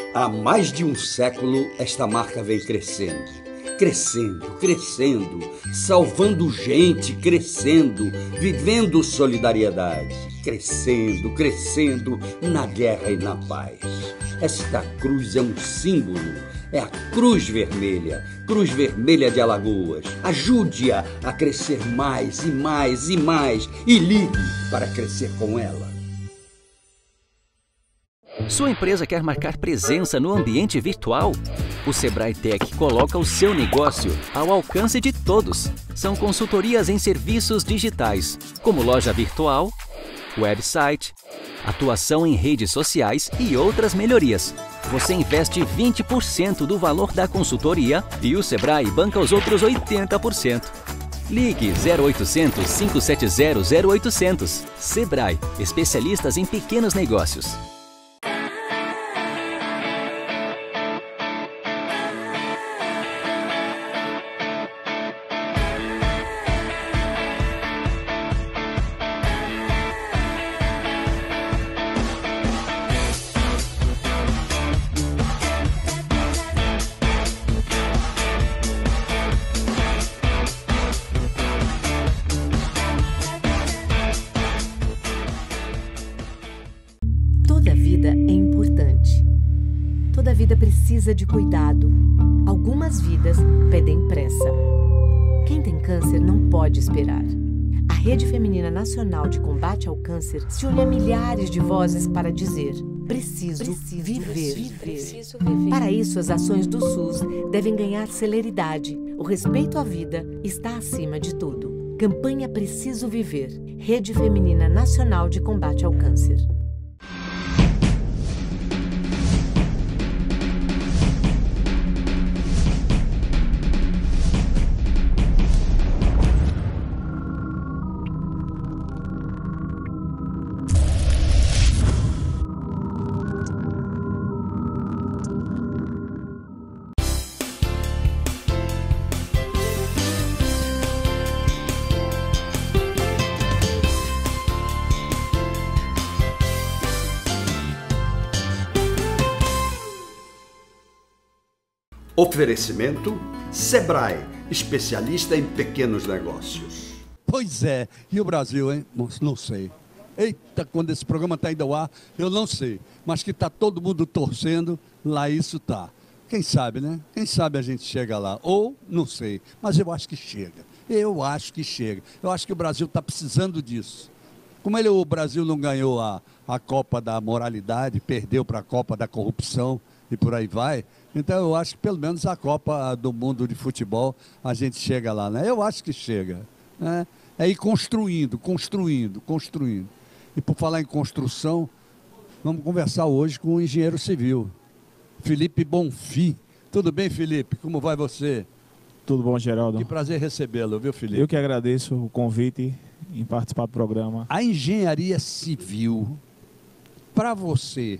Há mais de um século, esta marca vem crescendo. Crescendo, crescendo, salvando gente, crescendo, vivendo solidariedade. Crescendo, crescendo, na guerra e na paz. Esta cruz é um símbolo, é a Cruz Vermelha de Alagoas. Ajude-a a crescer mais e mais e mais e ligue para crescer com ela. Sua empresa quer marcar presença no ambiente virtual? O Sebrae Tech coloca o seu negócio ao alcance de todos. São consultorias em serviços digitais, como loja virtual, website, atuação em redes sociais e outras melhorias. Você investe 20% do valor da consultoria e o Sebrae banca os outros 80%. Ligue 0800 570 0800. Sebrae, especialistas em pequenos negócios. Toda vida é importante. Toda vida precisa de cuidado. Algumas vidas pedem pressa. Quem tem câncer não pode esperar. A Rede Feminina Nacional de Combate ao Câncer se une a milhares de vozes para dizer: preciso viver. Para isso, as ações do SUS devem ganhar celeridade. O respeito à vida está acima de tudo. Campanha Preciso Viver. Rede Feminina Nacional de Combate ao Câncer. Oferecimento Sebrae, especialista em pequenos negócios. Pois é, e o Brasil, hein? Não sei. Eita, quando esse programa está indo ao ar, eu não sei. Mas que está todo mundo torcendo, lá isso está. Quem sabe, né? Quem sabe a gente chega lá. Ou, não sei, mas eu acho que chega. Eu acho que chega. Eu acho que o Brasil está precisando disso. Como o Brasil não ganhou a Copa da Moralidade, perdeu para a Copa da Corrupção e por aí vai, então eu acho que pelo menos a Copa do Mundo de Futebol a gente chega lá, né? Eu acho que chega, né? É ir construindo. E por falar em construção, vamos conversar hoje com o engenheiro civil, Felipe Bonfim. Tudo bem, Felipe? Como vai você? Tudo bom, Geraldo? Que prazer recebê-lo, viu, Felipe? Eu que agradeço o convite em participar do programa. A engenharia civil, para você,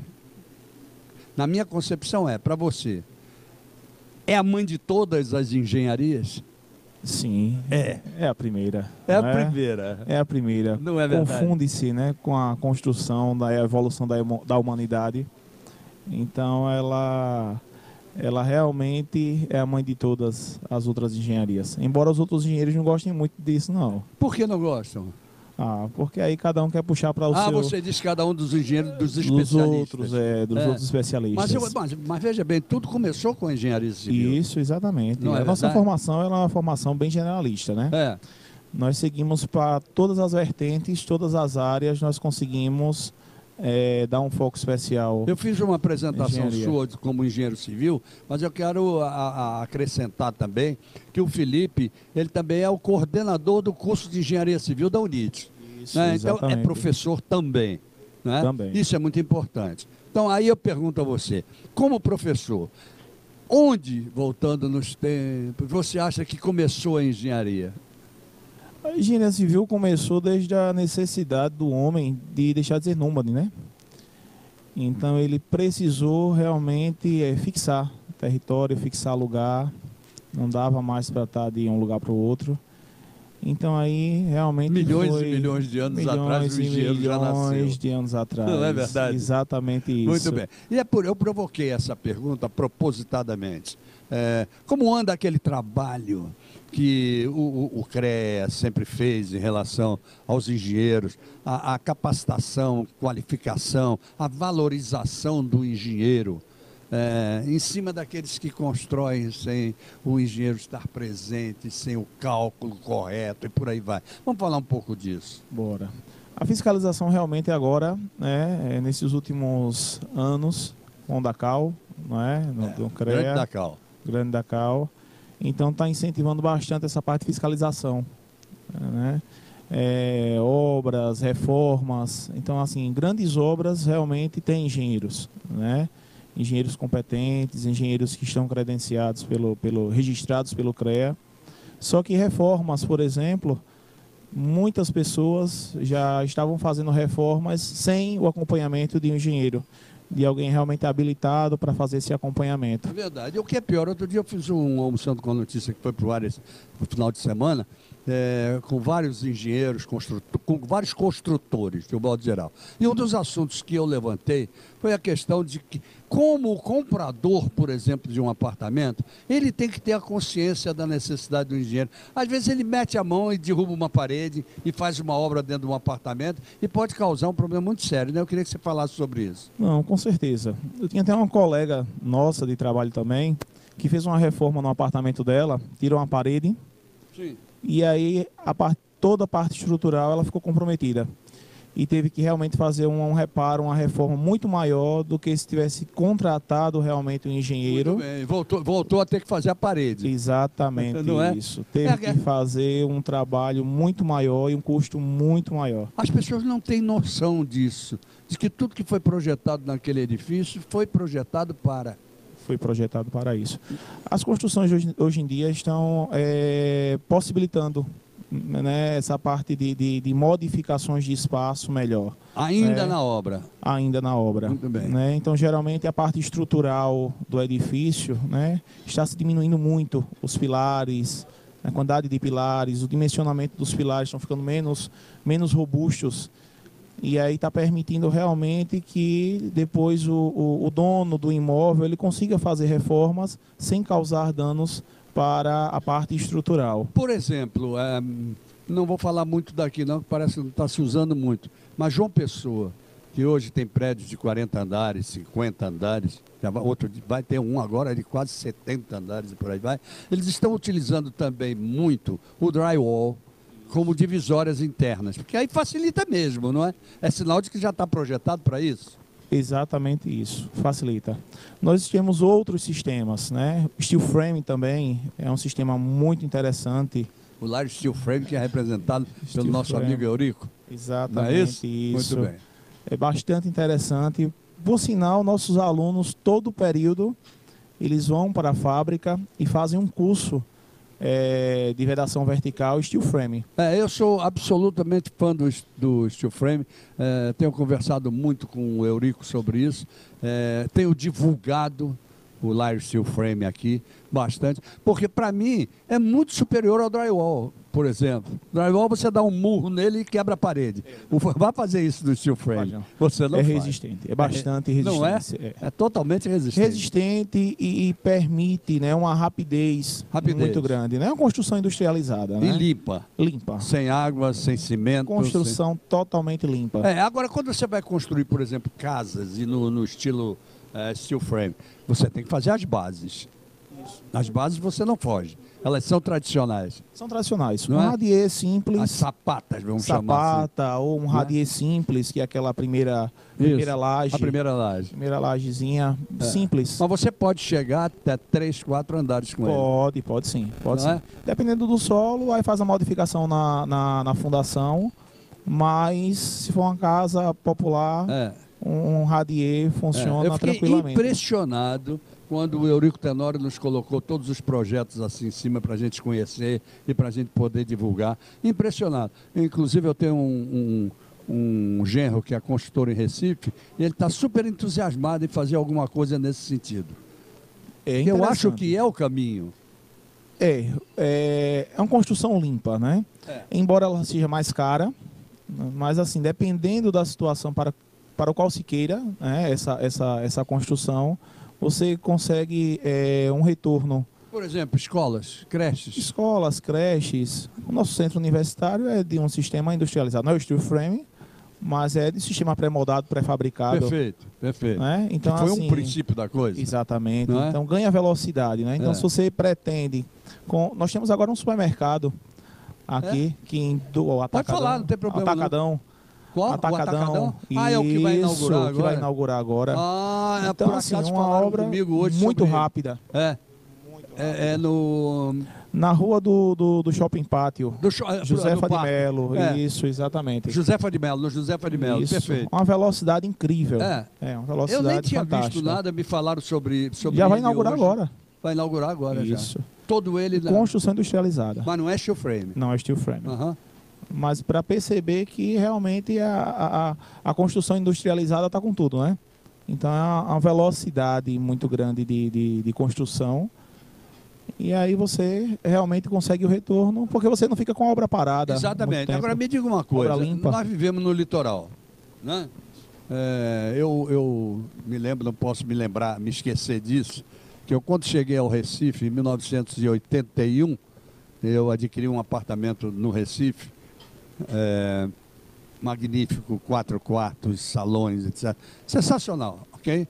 na minha concepção para você, é a mãe de todas as engenharias? Sim, é a primeira. É a primeira. É a primeira. Não é verdade? Confunde-se, né, com a construção da evolução da humanidade. Então ela realmente é a mãe de todas as outras engenharias. Embora os outros engenheiros não gostem muito disso, não. Por que não gostam? Porque aí cada um quer puxar para o seu... Você diz cada um dos engenheiros, dos especialistas. Dos outros especialistas. Mas veja bem, tudo começou com a engenharia civil. Isso, exatamente. Não é a nossa verdade? formação é uma formação bem generalista, né? Nós seguimos para todas as vertentes, todas as áreas, nós conseguimos dar um foco especial. Eu fiz uma apresentação engenharia. sua como engenheiro civil, mas eu quero acrescentar também que o Felipe, ele também é o coordenador do curso de engenharia civil da UNIT. Isso, né? Então é exatamente. professor também, né? Também. Isso é muito importante. Então aí eu pergunto a você, como professor, onde, voltando nos tempos, você acha que começou a engenharia? A engenharia civil começou desde a necessidade do homem de deixar de ser nômade, né? Então ele precisou realmente fixar território, fixar lugar, não dava mais para estar de um lugar para o outro. Então aí realmente milhões foi e milhões de anos atrás o engenheiro já nasceu. Milhões de anos atrás. Não é verdade? Exatamente isso. Muito bem. E eu provoquei essa pergunta propositadamente. Como anda aquele trabalho que o CREA sempre fez em relação aos engenheiros, a capacitação, qualificação, a valorização do engenheiro, em cima daqueles que constroem sem o engenheiro estar presente, sem o cálculo correto e por aí vai. Vamos falar um pouco disso. Bora. A fiscalização realmente agora, nesses últimos anos, com o DACAL, no CREA, Grande DACAL, então está incentivando bastante essa parte de fiscalização, né? Obras, reformas, então assim, grandes obras realmente tem engenheiros, né? Engenheiros competentes, engenheiros que estão credenciados registrados pelo CREA. Só que reformas, por exemplo, muitas pessoas já estavam fazendo reformas sem o acompanhamento de um engenheiro, de alguém realmente habilitado para fazer esse acompanhamento. É verdade. O que é pior, outro dia eu fiz um almoçando com a notícia que foi para o ar no final de semana, com vários engenheiros, com vários construtores, de um modo geral. E um dos assuntos que eu levantei foi a questão de que, como o comprador, por exemplo, de um apartamento, ele tem que ter a consciência da necessidade do engenheiro. Às vezes ele mete a mão e derruba uma parede e faz uma obra dentro de um apartamento e pode causar um problema muito sério, né? Eu queria que você falasse sobre isso. Não, com certeza. Eu tinha até uma colega nossa de trabalho também, que fez uma reforma no apartamento dela, tirou uma parede. Sim. E aí toda a parte estrutural ela ficou comprometida. E teve que realmente fazer um reparo, uma reforma muito maior do que se tivesse contratado realmente um engenheiro. Muito bem. Voltou a ter que fazer a parede. Exatamente não isso. Teve que fazer um trabalho muito maior e um custo muito maior. As pessoas não têm noção disso, de que tudo que foi projetado naquele edifício foi projetado para... Foi projetado para isso. As construções hoje em dia estão possibilitando, né, essa parte de modificações de espaço melhor. Ainda na obra? Ainda na obra. Muito bem. Né? Então, geralmente, a parte estrutural do edifício, né, está se diminuindo muito. Os pilares, a quantidade de pilares, o dimensionamento dos pilares estão ficando menos robustos. E aí está permitindo realmente que depois o dono do imóvel ele consiga fazer reformas sem causar danos para a parte estrutural. Por exemplo, não vou falar muito daqui não, que parece que não está se usando muito, mas João Pessoa, que hoje tem prédios de 40 andares, 50 andares, vai ter um agora de quase 70 andares e por aí vai, eles estão utilizando também muito o drywall como divisórias internas, porque aí facilita mesmo, não é? É sinal de que já está projetado para isso? Exatamente isso, facilita. Nós temos outros sistemas, né? Steel Frame também é um sistema muito interessante. O Large Steel Frame, que é representado pelo nosso amigo Eurico. Exatamente, não é isso? Muito bem. É bastante interessante. Por sinal, nossos alunos, todo o período, eles vão para a fábrica e fazem um curso de vedação vertical Steel Frame. Eu sou absolutamente fã do Steel Frame, tenho conversado muito com o Eurico sobre isso, tenho divulgado o Large Steel Frame aqui bastante, porque para mim é muito superior ao drywall, por exemplo. Drywall você dá um murro nele e quebra a parede. Vai fazer isso no Steel Frame. Você não faz. Resistente, é bastante resistente. Não é? É totalmente resistente. Resistente e permite, né, uma rapidez muito grande. Né? É uma construção industrializada. Né? E limpa. Limpa. Sem água, sem cimento. Construção totalmente limpa. Agora, quando você vai construir, por exemplo, casas e no estilo Steel Frame, você tem que fazer as bases. Isso. As bases você não foge. Elas são tradicionais. São tradicionais. Não um radier simples. As sapatas, vamos chamar assim. Ou um radier simples, que é aquela primeira laje. A primeira laje. Primeira lajezinha simples. Mas você pode chegar até 3, 4 andares com ele. Pode sim. Dependendo do solo, aí faz a modificação na fundação. Mas se for uma casa popular, um radier funciona tranquilamente. Eu fiquei impressionado quando o Eurico Tenório nos colocou todos os projetos assim em cima para a gente conhecer e para a gente poder divulgar. Impressionado. Inclusive eu tenho um genro que é construtor em Recife e ele está super entusiasmado em fazer alguma coisa nesse sentido. Eu acho que é o caminho. É uma construção limpa, né? Embora ela seja mais cara, mas assim, dependendo da situação para o qual se queira, né, essa construção, você consegue um retorno. Por exemplo, escolas, creches. Escolas, creches. O nosso centro universitário é de um sistema industrializado, não é o steel frame, mas é de sistema pré-moldado, pré-fabricado. Perfeito, perfeito. Né? Então, que foi assim, um princípio da coisa. Exatamente. Não é? Então ganha velocidade, né? Então se você pretende... Nós temos agora um supermercado aqui, do Atacadão. Pode falar, não tem problema. Atacadão. Qual? Atacadão. É o que vai inaugurar agora? Que vai inaugurar agora. Então, por assim, acaso uma obra comigo hoje muito sobre... rápida. É no... Na rua do Shopping Pátio. Josefa de Melo. Isso, exatamente. Josefa de Melo, no Josefa de Melo, perfeito. Uma velocidade incrível. Uma velocidade eu nem tinha fantástica. visto nada, me falaram sobre já vai inaugurar hoje. agora. Vai inaugurar agora Isso. já. Todo ele... Construção industrializada. Mas não é steel frame. Não é steel frame. Mas para perceber que realmente a construção industrializada está com tudo, né? Então é uma velocidade muito grande de construção. E aí você realmente consegue o retorno, porque você não fica com a obra parada. Exatamente. Agora me diga uma coisa, nós vivemos no litoral, né? Eu me lembro, não posso me esquecer disso, que eu quando cheguei ao Recife, em 1981, eu adquiri um apartamento no Recife, magnífico, 4 quartos, salões, etc. Sensacional, ok?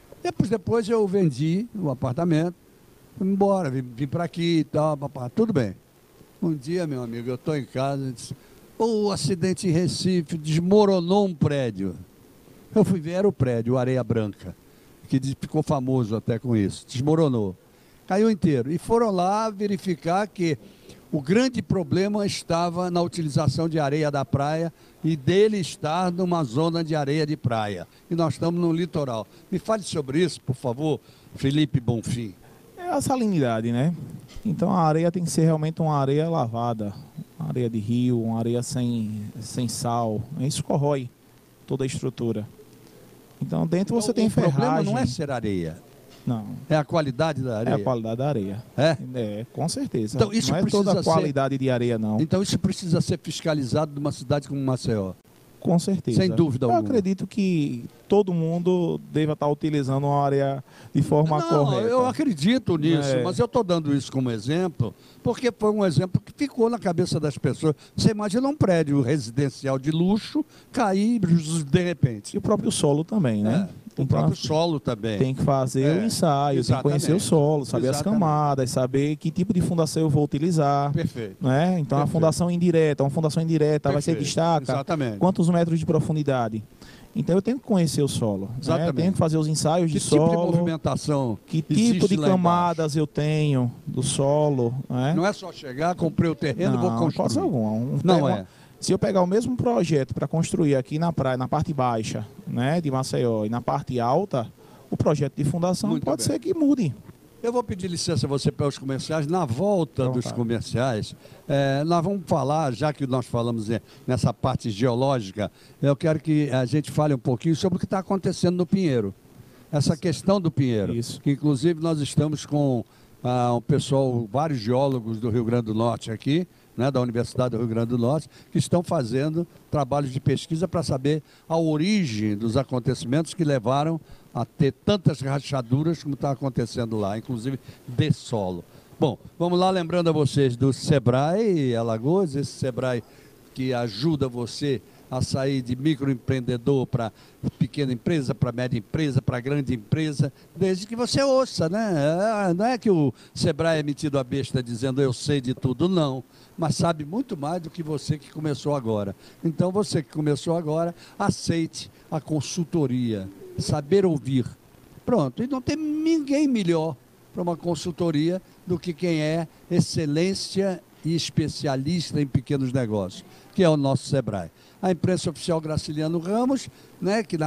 Depois eu vendi o apartamento, fui embora, vim para aqui e tal, tudo bem. Um dia, meu amigo, eu estou em casa e disse, acidente em Recife, desmoronou um prédio. Eu fui ver, era o prédio, o Areia Branca, que ficou famoso até com isso, desmoronou. Caiu inteiro. E foram lá verificar que o grande problema estava na utilização de areia da praia e dele estar numa zona de areia de praia. E nós estamos no litoral. Me fale sobre isso, por favor, Felipe Bonfim. É a salinidade, né? Então a areia tem que ser realmente uma areia lavada, uma areia de rio, uma areia sem sal. Isso corrói toda a estrutura. Então dentro você tem ferragem. O problema não é ser areia. Não. É a qualidade da areia? É a qualidade da areia. Com certeza. Então, isso não é toda a qualidade de areia, não. Então isso precisa ser fiscalizado numa cidade como Maceió? Com certeza. Sem dúvida alguma. Eu acredito que todo mundo deva estar utilizando uma área de forma correta. Eu acredito nisso, mas eu estou dando isso como exemplo, porque foi um exemplo que ficou na cabeça das pessoas. Você imagina um prédio residencial de luxo cair de repente. E o próprio solo também, né? O próprio solo também. Tem que fazer o ensaio, tem que conhecer o solo, saber as camadas, saber que tipo de fundação eu vou utilizar. Perfeito. Né? Então a fundação indireta, vai ser destaca. Exatamente. Quantos metros de profundidade? Então eu tenho que conhecer o solo. Né? Tenho que fazer os ensaios de solo. Que tipo de movimentação? Que tipo de camadas eu tenho do solo. Né? Não é só chegar, comprei o terreno e vou construir. Não é. Se eu pegar o mesmo projeto para construir aqui na praia, na parte baixa, né, de Maceió, e na parte alta, o projeto de fundação pode ser que mude. Eu vou pedir licença a você para os comerciais. Na volta dos comerciais, nós vamos falar, já que nós falamos nessa parte geológica, eu quero que a gente fale um pouquinho sobre o que está acontecendo no Pinheiro. Essa questão do Pinheiro. Isso. Que, inclusive, nós estamos com um pessoal, vários geólogos do Rio Grande do Norte aqui, né, da Universidade do Rio Grande do Norte, que estão fazendo trabalhos de pesquisa para saber a origem dos acontecimentos que levaram a ter tantas rachaduras como está acontecendo lá, inclusive de solo. Bom, vamos lá, lembrando a vocês do Sebrae Alagoas, esse Sebrae que ajuda você a sair de microempreendedor para pequena empresa, para média empresa, para grande empresa, desde que você ouça, né? Não é que o Sebrae é metido a besta dizendo eu sei de tudo, não, mas sabe muito mais do que você que começou agora. Então você que começou agora, aceite a consultoria, saber ouvir. Pronto, e não tem ninguém melhor para uma consultoria do que quem é excelência e especialista em pequenos negócios, que é o nosso Sebrae. A imprensa oficial Graciliano Ramos, né, que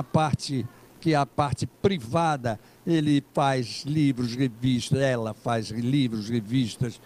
é a parte privada, ele faz livros, revistas, ela faz livros, revistas,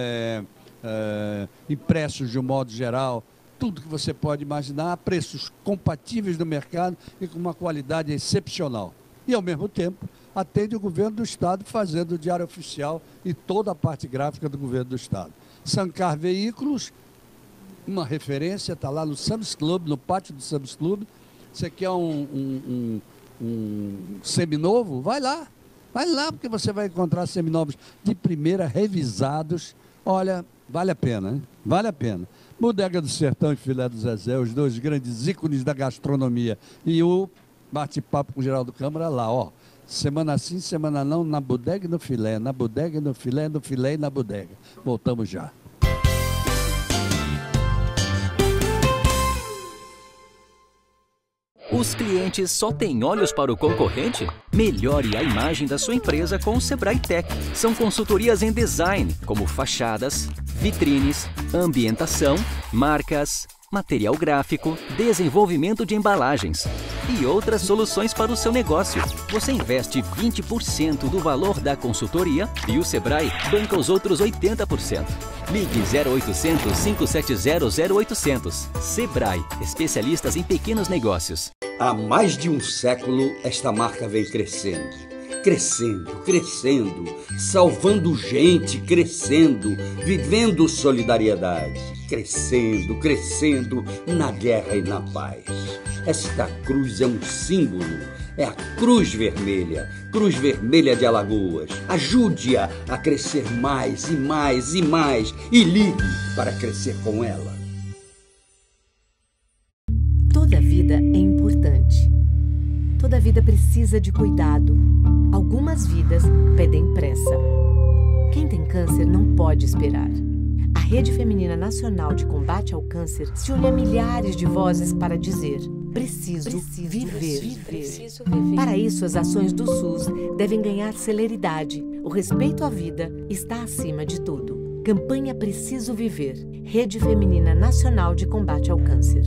impressos de um modo geral, tudo que você pode imaginar, a preços compatíveis no mercado e com uma qualidade excepcional. E, ao mesmo tempo, atende o governo do Estado, fazendo o diário oficial e toda a parte gráfica do governo do Estado. Sancar Veículos, uma referência, está lá no Sam's Club, no pátio do Sam's Club. Você quer um seminovo? Vai lá, porque você vai encontrar seminovos de primeira, revisados. Olha, vale a pena, hein? Vale a pena. Bodega do Sertão e Filé do Zezé, os dois grandes ícones da gastronomia. E o bate-papo com o Geraldo Câmara lá, ó. Semana sim, semana não, na bodega e no filé, na bodega e no filé, no filé e na bodega. Voltamos já. Os clientes só têm olhos para o concorrente? Melhore a imagem da sua empresa com o Sebrae Tech. São consultorias em design, como fachadas, vitrines, ambientação, marcas, material gráfico, desenvolvimento de embalagens e outras soluções para o seu negócio. Você investe 20% do valor da consultoria e o Sebrae banca os outros 80%. Ligue 0800 570 0800. Sebrae, especialistas em pequenos negócios. Há mais de um século, esta marca vem crescendo. Crescendo, crescendo, salvando gente, crescendo, vivendo solidariedade. Crescendo, crescendo na guerra e na paz. Esta cruz é um símbolo, é a Cruz Vermelha de Alagoas. Ajude-a a crescer mais e mais e mais e ligue para crescer com ela. Toda vida é importante. Toda vida precisa de cuidado. Algumas vidas pedem pressa. Quem tem câncer não pode esperar. A Rede Feminina Nacional de Combate ao Câncer se une a milhares de vozes para dizer: preciso viver. Para isso, as ações do SUS devem ganhar celeridade. O respeito à vida está acima de tudo. Campanha Preciso Viver. Rede Feminina Nacional de Combate ao Câncer.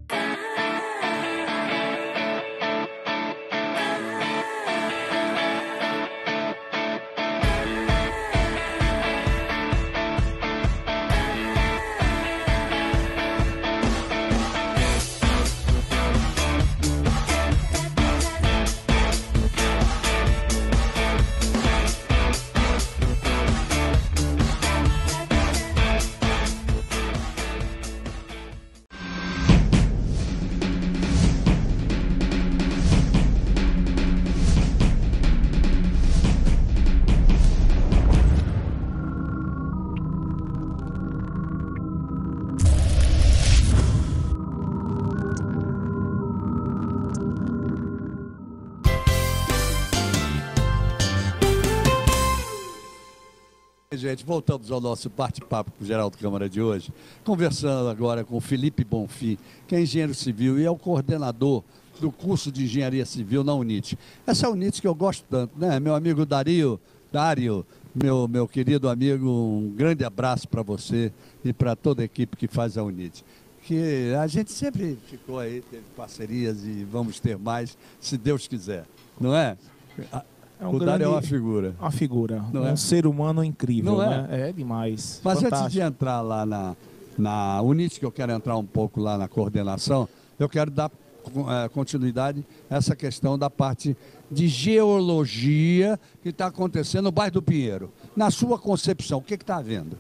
Gente, voltamos ao nosso bate-papo com o Geraldo Câmara de hoje, conversando agora com o Felipe Bonfim, que é engenheiro civil e é o coordenador do curso de engenharia civil na UNIT. Essa UNIT que eu gosto tanto, né? Meu amigo Dário, meu querido amigo, um grande abraço para você e para toda a equipe que faz a UNIT. Que a gente sempre ficou aí, teve parcerias e vamos ter mais, se Deus quiser, não é? O Dário é uma figura. Uma figura. Não um ser humano incrível, não né? É demais. Mas fantástico. Antes de entrar lá na UNIT, que eu quero entrar um pouco lá na coordenação, eu quero dar continuidade a essa questão da parte de geologia que está acontecendo no bairro do Pinheiro. Na sua concepção, o que está havendo?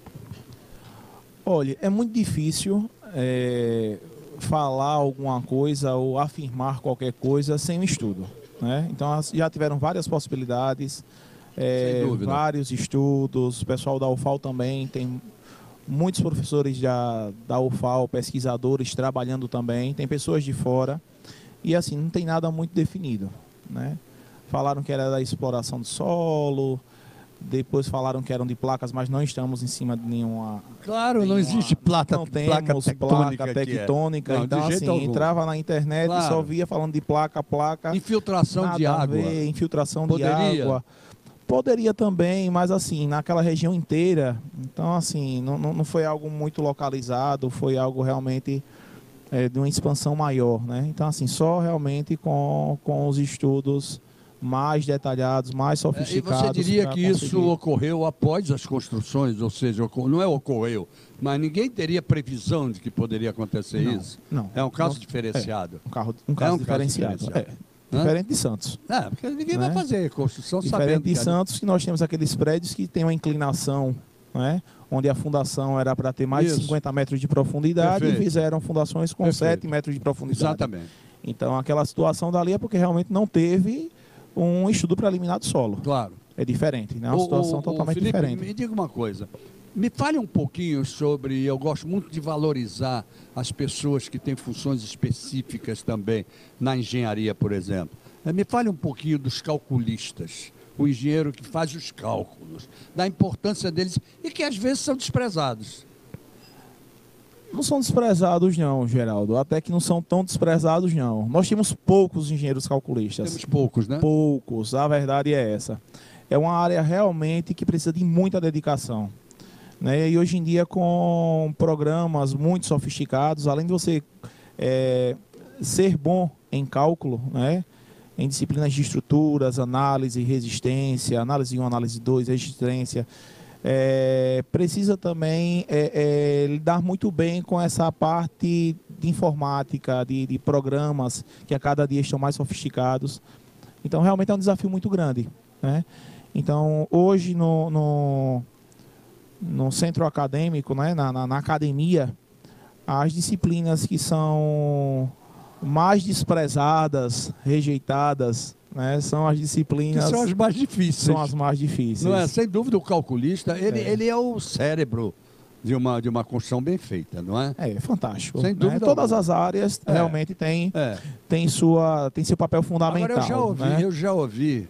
Olha, é muito difícil falar alguma coisa ou afirmar qualquer coisa sem um estudo. Né? Então já tiveram várias possibilidades, vários estudos, o pessoal da UFAL também, tem muitos professores da UFAL, pesquisadores trabalhando também, tem pessoas de fora e assim, não tem nada muito definido. Né? Falaram que era da exploração do solo, depois falaram que eram de placas, mas não estamos em cima de nenhuma... Claro, não existe placa tectônica. Não, então, assim, algum. Entrava na internet e só via falando de placa. Infiltração de água. Infiltração de água. Poderia também, mas assim, naquela região inteira. Então, assim, não foi algo muito localizado, foi algo realmente de uma expansão maior, né? Então, assim, só realmente com os estudos mais detalhados, mais sofisticados. E você diria que isso ocorreu após as construções, ou seja, não ocorreu, mas ninguém teria previsão de que poderia acontecer isso? Não. É um caso diferenciado. Um caso diferenciado. Diferente de Santos. Porque ninguém Né? vai fazer construção Diferente sabendo de que Santos, que nós temos aqueles prédios que tem uma inclinação, né? Onde a fundação era para ter mais Isso. de 50 metros de profundidade Perfeito. e fizeram fundações com Perfeito. 7 metros de profundidade. Exatamente. Então, aquela situação dali é porque realmente não teve um estudo preliminar do solo. Claro. É diferente, né? É uma situação totalmente Felipe, diferente. me diga uma coisa. Me fale um pouquinho sobre... Eu gosto muito de valorizar as pessoas que têm funções específicas também na engenharia, por exemplo. Me fale um pouquinho dos calculistas, o engenheiro que faz os cálculos, da importância deles e que às vezes são desprezados. Não são desprezados não, Geraldo. Até que não são tão desprezados não. Nós temos poucos engenheiros calculistas. Temos poucos, né? Poucos, a verdade é essa. É uma área realmente que precisa de muita dedicação. Né? E hoje em dia, com programas muito sofisticados, além de você ser bom em cálculo, né? Em disciplinas de estruturas, análise, resistência, análise 1, análise 2, resistência, precisa também lidar muito bem com essa parte de informática, de programas que a cada dia estão mais sofisticados. Então, realmente é um desafio muito grande. Né? Então, hoje no centro acadêmico, né, na academia, as disciplinas que são mais desprezadas, rejeitadas, né, são as disciplinas... Que são as mais difíceis. São as mais difíceis. Não é? Sem dúvida, o calculista, ele é o cérebro de uma construção bem feita, não é? É fantástico. Sem dúvida né? Todas alguma. as áreas realmente têm seu papel fundamental. Agora, eu já ouvi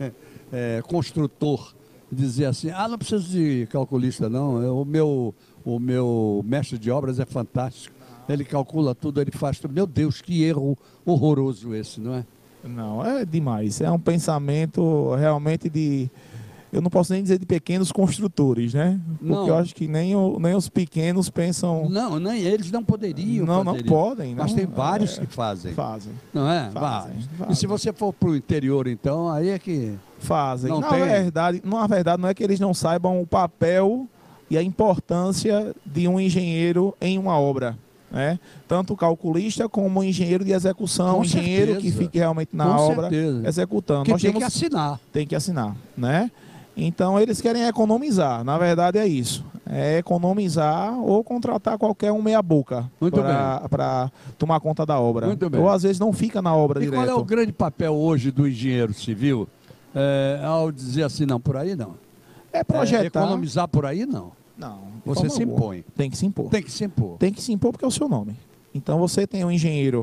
construtor dizer assim, não preciso de calculista não, o meu mestre de obras é fantástico, ele calcula tudo, ele faz tudo. Meu Deus, que erro horroroso esse, não é? Não, é demais, é um pensamento realmente eu não posso nem dizer de pequenos construtores, né? Porque Não. eu acho que nem os pequenos pensam... Não, nem eles não poderiam Não fazer isso. podem. Mas não, tem vários que fazem. Fazem. Não é? Fazem. E se você for para o interior, então, aí é que... Fazem. Não Na tem? verdade, não é que eles não saibam o papel e a importância de um engenheiro em uma obra. Né? Tanto o calculista como o engenheiro de execução, Com o engenheiro certeza. que fique realmente na Com obra certeza. executando. Que Nós tem temos- que assinar. Tem que assinar, né? Então eles querem economizar, na verdade é isso. É economizar ou contratar qualquer um meia boca Muito para tomar conta da obra. Muito bem. Ou às vezes não fica na obra E direto. qual é o grande papel hoje do engenheiro civil? Ao dizer assim, não, por aí não. É projetar. Economizar por aí não. Não. de Você forma se alguma. impõe. Tem que se impor. Tem que se impor. Tem que se impor porque é o seu nome. Então você tem um engenheiro,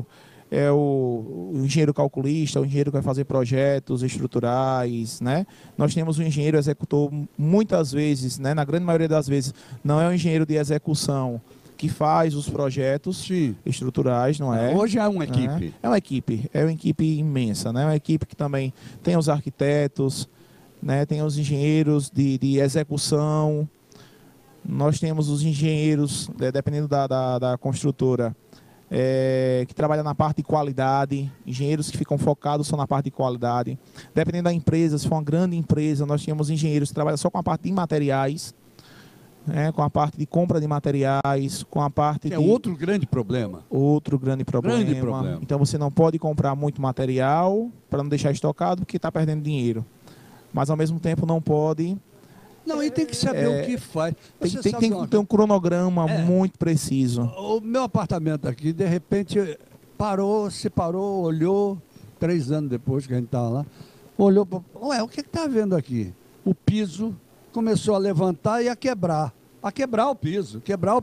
o engenheiro calculista, o engenheiro que vai fazer projetos estruturais, né? Nós temos um engenheiro executor, muitas vezes, né? Na grande maioria das vezes, não é o engenheiro de execução que faz os projetos Sim. estruturais, não é? Hoje é uma Né? equipe. É uma equipe imensa, né? É uma equipe que também tem os arquitetos, né? Tem os engenheiros de execução. Nós temos os engenheiros, dependendo da construtora, que trabalham na parte de qualidade, engenheiros que ficam focados só na parte de qualidade. Dependendo da empresa, se for uma grande empresa, nós temos engenheiros que trabalham só com a parte de materiais, né, com a parte de compra de materiais, com a parte Que é de... outro grande problema. Outro grande problema. Grande problema. Então você não pode comprar muito material para não deixar estocado porque está perdendo dinheiro. Mas ao mesmo tempo não pode... Não, e tem que saber o que faz. Você Tem sabe que uma ter um cronograma É. muito preciso. O meu apartamento aqui, de repente, se parou, olhou, 3 anos depois que a gente estava lá, olhou, ué, o que está vendo aqui? O piso começou a levantar e a quebrar o piso.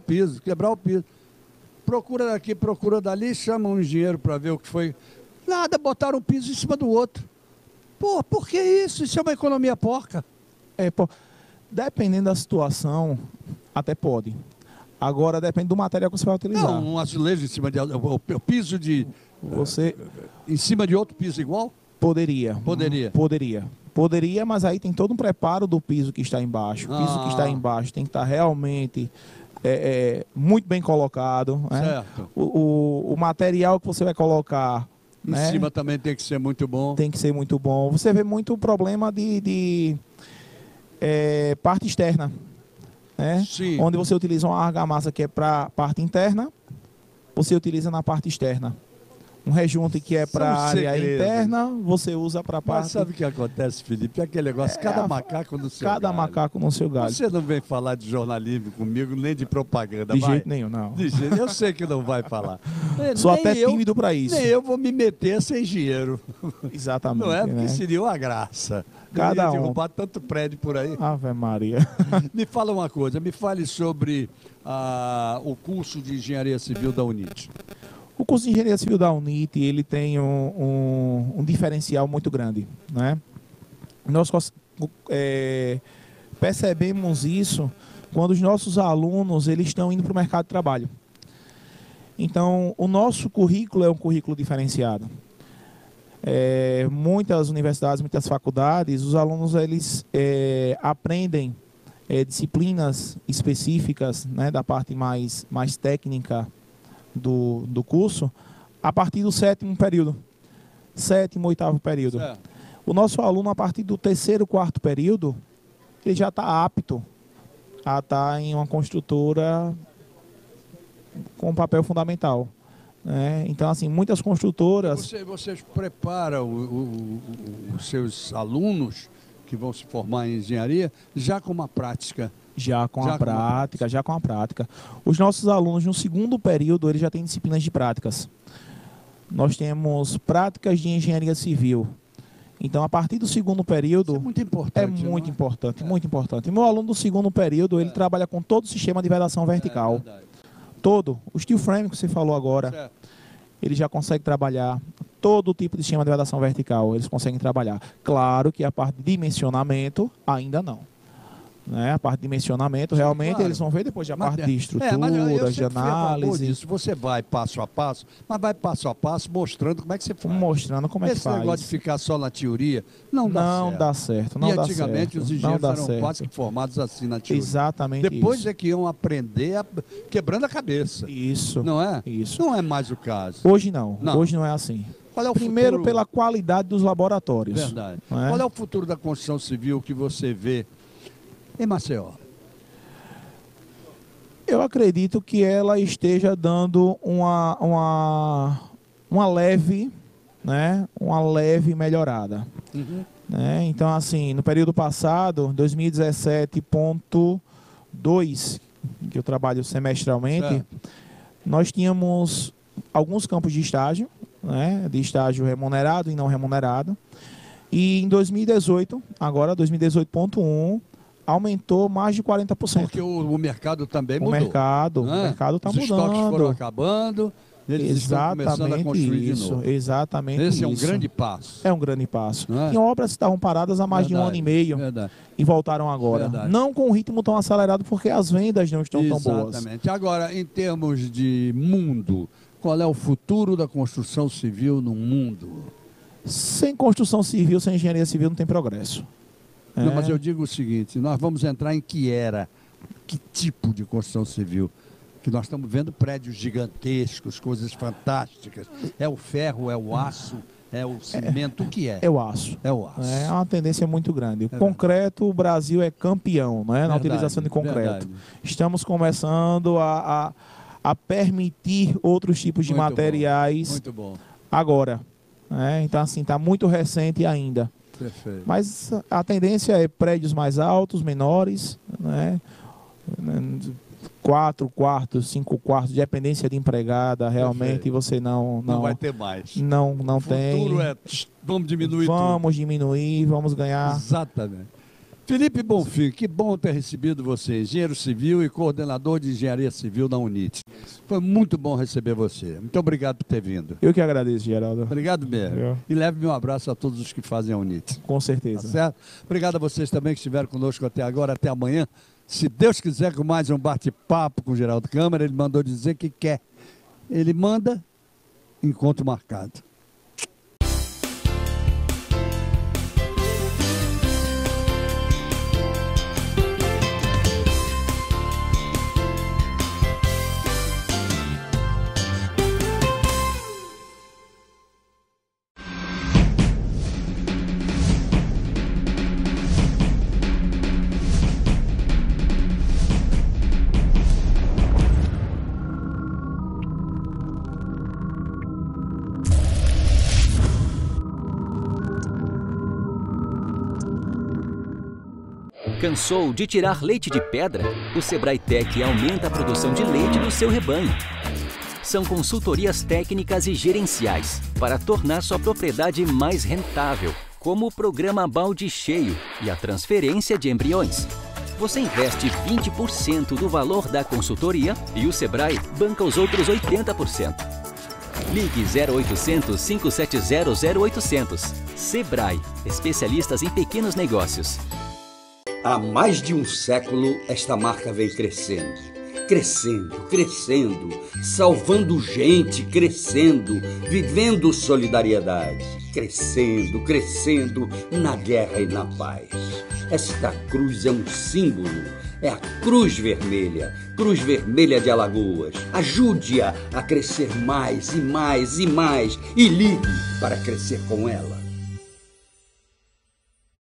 Procura daqui, procura dali, chama um engenheiro para ver o que foi. Nada, botaram um piso em cima do outro. Pô, por que isso? Isso é uma economia porca. Dependendo da situação, até pode. Agora depende do material que você vai utilizar. Não, um azulejo em cima de... O piso de... Você Em cima de outro piso igual? poderia. Poderia. Poderia, mas aí tem todo um preparo do piso que está embaixo. O piso que está embaixo tem que estar realmente muito bem colocado. Né? Certo. O material que você vai colocar... Em né, cima também tem que ser muito bom. tem que ser muito bom. Você vê muito problema de parte externa. Né? Sim. Onde você utiliza uma argamassa que é para parte interna, você utiliza na parte externa. Um rejunte que é para a área segredos. interna, você usa para a parte... Mas sabe o que acontece, Felipe? É aquele negócio, cada macaco no seu Cada galho. macaco no seu galho. Você não vem falar de jornalismo comigo, nem de propaganda, De vai? jeito nenhum, não. De jeito, eu sei que não vai falar. Sou Nem até eu- tímido para isso. Nem eu vou me meter sem dinheiro. Exatamente. Não é? Porque né? seria uma graça. Cada Não ia um. derrubar tanto prédio por aí. Ave Maria. Me fala uma coisa, me fale sobre o curso de Engenharia Civil da UNIT. O curso de Engenharia Civil da UNIT, ele tem um diferencial muito grande, né? Nós percebemos isso quando os nossos alunos eles estão indo para o mercado de trabalho. Então, o nosso currículo é um currículo diferenciado. Muitas universidades, muitas faculdades, os alunos eles aprendem disciplinas específicas, né, da parte mais técnica do curso a partir do 7º período, 7º, 8º período. Certo. O nosso aluno, a partir do 3º, 4º período, ele já está apto a estar em uma construtora com um papel fundamental. Né? Então, assim, muitas construtoras... Vocês preparam os seus alunos que vão se formar em engenharia já com uma prática? Já com a prática. Os nossos alunos, no 2º período, eles já têm disciplinas de práticas. Nós temos práticas de engenharia civil. Então, a partir do 2º período... Isso é muito importante. muito não é? importante, muito importante. Meu aluno do 2º período, ele trabalha com todo o sistema de vedação vertical. Verdade. Todo. O steel frame que você falou agora, Certo. ele já consegue trabalhar todo tipo de sistema de vedação vertical. Eles conseguem trabalhar. Claro que a parte de dimensionamento, ainda não. Né? A parte de dimensionamento, Sim, realmente, claro. eles vão ver depois a parte de mas eu estruturas, de sempre fui a favor análise, disso. Você vai passo a passo, mas vai passo a passo mostrando como é que você faz. mostrando como é que Esse negócio de faz. ficar só na teoria não dá Não certo. dá certo, não E dá antigamente certo. os Não engenheiros dá eram certo. quase que formados assim na teoria. Exatamente Depois isso. é que iam aprender quebrando a cabeça. Isso. Não é? Isso. Não é mais o caso. Hoje não. Não. Hoje não é assim. Qual é o Primeiro, futuro? pela qualidade dos laboratórios. Verdade. Não é? Qual é o futuro da construção civil que você vê em Maceió? Eu acredito que ela esteja dando uma leve, né, uma leve melhorada. Né? Então, assim, no período passado, 2017.2, que eu trabalho semestralmente, Certo. nós tínhamos alguns campos de estágio, né, de estágio remunerado e não remunerado. E em 2018, agora 2018.1, aumentou mais de 40%. Porque o mercado também O mudou. mercado né? está Os estoques foram mudando. acabando, eles estão começando a Exatamente construir isso. de novo. Exatamente Esse é um isso. grande passo. É um grande passo. Não é? Tinham obras que estavam paradas há mais de um ano e meio Verdade. e voltaram agora. Verdade. Não com um ritmo tão acelerado porque as vendas não estão tão boas. Exatamente. Agora, em termos de mundo, qual é o futuro da construção civil no mundo? Sem construção civil, sem engenharia civil, não tem progresso. Não, É. mas eu digo o seguinte, nós vamos entrar em que tipo de construção civil? Que nós estamos vendo prédios gigantescos, coisas fantásticas. É o ferro, é o aço, é o cimento, o que é? É o aço. É o aço. É uma tendência muito grande. O É concreto, o Brasil é campeão, né, na Verdade, utilização de concreto. verdade. Estamos começando a permitir outros tipos de Muito bom, materiais Muito bom. agora. Né? Então, assim, está muito recente ainda. Perfeito. Mas a tendência é prédios mais altos, menores, né? 4 quartos, 5 quartos, dependência de empregada, realmente Perfeito. você não vai ter mais. não O tem. futuro é vamos diminuir Vamos diminuir, vamos tudo. ganhar. Exatamente. Felipe Bonfim, que bom ter recebido você, engenheiro civil e coordenador de engenharia civil da UNIT. Foi muito bom receber você. Muito obrigado por ter vindo. Eu que agradeço, Geraldo. Obrigado mesmo. Eu. E leve-me um abraço a todos os que fazem a UNIT. Com Tá certeza. certo? Obrigado a vocês também que estiveram conosco até agora, até amanhã. Se Deus quiser, com mais um bate-papo com o Geraldo Câmara, ele mandou dizer que quer. Ele manda, encontro marcado. Cansou de tirar leite de pedra? O Sebrae Tech aumenta a produção de leite do seu rebanho. São consultorias técnicas e gerenciais para tornar sua propriedade mais rentável, como o programa Balde Cheio e a transferência de embriões. Você investe 20% do valor da consultoria e o Sebrae banca os outros 80%. Ligue 0800 570 0800. Sebrae, especialistas em pequenos negócios. Há mais de um século, esta marca vem crescendo. Crescendo, crescendo, salvando gente, crescendo, vivendo solidariedade. Crescendo, crescendo, na guerra e na paz. Esta cruz é um símbolo, é a Cruz Vermelha de Alagoas. Ajude-a a crescer mais e mais e mais e ligue para crescer com ela.